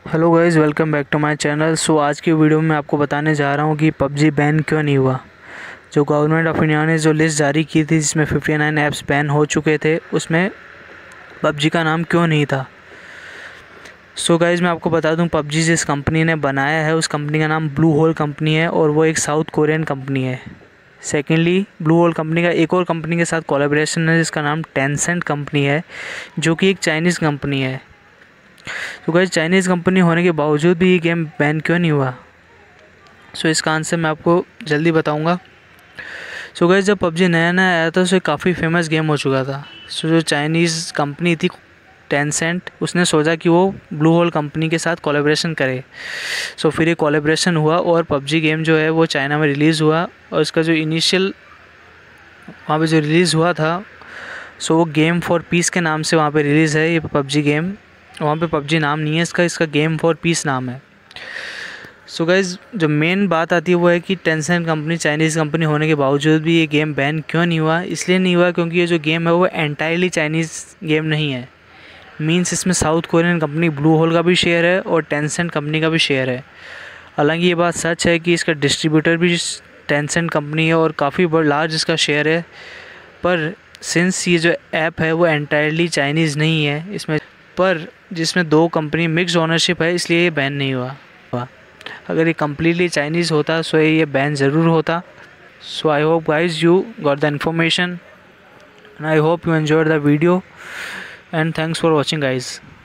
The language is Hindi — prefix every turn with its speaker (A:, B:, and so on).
A: Hello guys, welcome back to my channel. So आज की वीडियो में आपको बताने जा रहा हूँ कि पबजी बैन क्यों नहीं हुआ। जो गवर्नमेंट ऑफ इंडिया ने जो लिस्ट जारी की थी जिसमें 59 ऐप्स बैन हो चुके थे, उसमें पबजी का नाम क्यों नहीं था। सो गाइज़ मैं आपको बता दूँ, पबजी जिस कंपनी ने बनाया है उस कंपनी का नाम ब्लू होल कंपनी है और वो एक साउथ कोरियन कंपनी है। सेकेंडली, ब्लू होल कंपनी का एक और कंपनी के साथ कोलैबोरेशन है जिसका नाम टेंसेंट कंपनी है, जो कि एक चाइनीज़ कंपनी है। तो गाइस, चाइनीज़ कंपनी होने के बावजूद भी ये गेम बैन क्यों नहीं हुआ? सो इसका आंसर मैं आपको जल्दी बताऊंगा। सो गाइस, जब पबजी नया नया आया था तो काफ़ी फेमस गेम हो चुका था। सो जो चाइनीज़ कंपनी थी टेंसेंट, उसने सोचा कि वो ब्लू होल कंपनी के साथ कोलैबोरेशन करे। सो फिर ये कोलैबोरेशन हुआ और पबजी गेम जो है वो चाइना में रिलीज़ हुआ। और इसका जो इनिशियल वहाँ पे जो रिलीज़ हुआ था, सो वो गेम फॉर पीस के नाम से वहाँ पे रिलीज़ है ये पबजी गेम। वहाँ पे पबजी नाम नहीं है इसका गेम फॉर पीस नाम है। सो गाइज़, जो मेन बात आती है वो है कि टेंसेंट कंपनी चाइनीज़ कंपनी होने के बावजूद भी ये गेम बैन क्यों नहीं हुआ। इसलिए नहीं हुआ क्योंकि ये जो गेम है वो एंटायरली चाइनीज़ गेम नहीं है। मीन्स इसमें South Korean company Bluehole का भी शेयर है और टेंसेंट कंपनी का भी शेयर है। हालांकि ये बात सच है कि इसका डिस्ट्रीब्यूटर भी टेंसेंट कंपनी है और काफ़ी लार्ज इसका शेयर है, पर सिंस ये जो ऐप है वो एंटायरली चाइनीज़ नहीं है इसमें, पर जिसमें दो कंपनी मिक्स ओनरशिप है, इसलिए ये बैन नहीं हुआ। अगर ये कम्प्लीटली चाइनीज़ होता सो ये बैन ज़रूर होता। So I hope guys you got the information and I hope you enjoyed the video and thanks for watching guys.